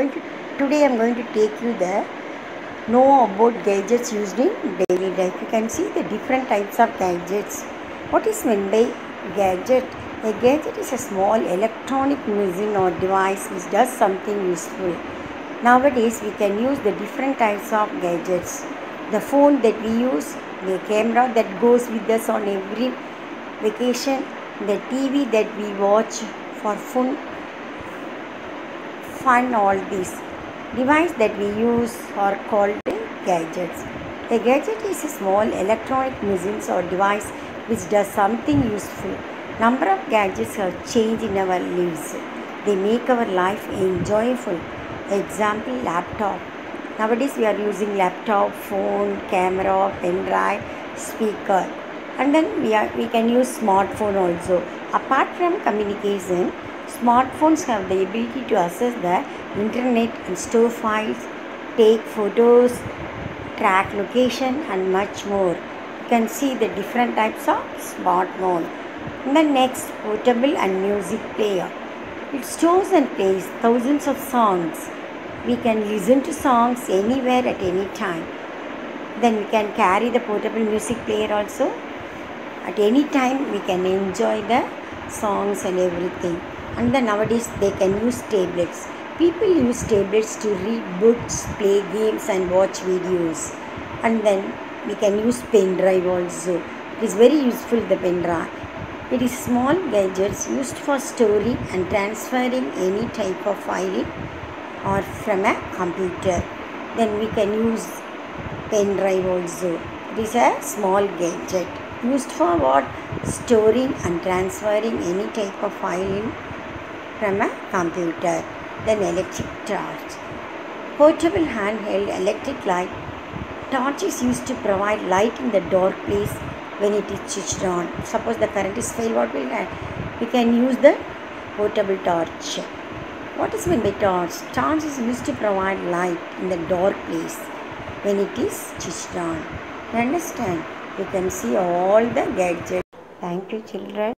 today I'm going to take you the know about gadgets used in daily life. You can see the different types of gadgets. What is meant by gadget? A gadget is a small electronic machine or device which does something useful. Nowadays we can use the different types of gadgets. The phone that we use, the camera that goes with us on every vacation, the TV that we watch for fun, all these devices that we use are called gadgets. A gadget is a small electronic machine or device which does something useful. Number of gadgets have changed in our lives. They make our life enjoyable. Example, laptop. Nowadays we are using laptop, phone, camera, pen drive, speaker, and then we can use smartphone also. Apart from communication, smartphones have the ability to access the internet and store files, take photos, track location, and much more. You can see the different types of smartphone. And the next, portable and music player. It stores and plays thousands of songs. We can listen to songs anywhere at any time. Then we can carry the portable music player also. At any time we can enjoy the songs and everything. And then nowadays they can use tablets. People use tablets to read books, play games and watch videos. And then we can use pen drive also. It is very useful, the pen drive. It is small gadgets used for storing and transferring any type of file or from a computer. Then we can use pen drive also. It is a small gadget used for what? Storing and transferring any type of file from a computer. Then electric torch. Portable handheld electric light. Torch is used to provide light in the dark place when it is switched on. Suppose the current is failed, what will happen? We can use the portable torch. What is meant by torch? Torch is used to provide light in the dark place when it is switched on. You understand? You can see all the gadgets. Thank you, children.